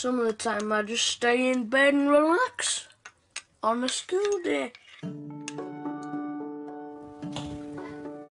Some of the time I just stay in bed and relax on a school day.